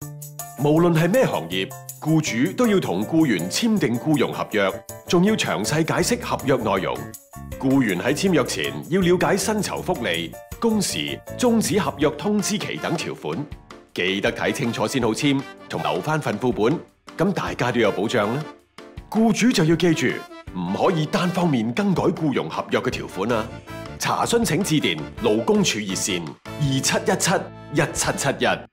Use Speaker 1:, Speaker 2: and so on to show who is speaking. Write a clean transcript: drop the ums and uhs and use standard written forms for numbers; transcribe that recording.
Speaker 1: 無論係咩行業，僱主都要同僱員簽訂僱傭合約，仲要詳細解釋合約內容。僱員喺簽約前要了解薪酬福利、工時、終止合約通知期等條款，記得睇清楚先好簽，同留返份副本，咁大家都有保障啦。僱主就要記住，唔可以單方面更改僱傭合約嘅條款啊！查詢請致電勞工處熱線27171771。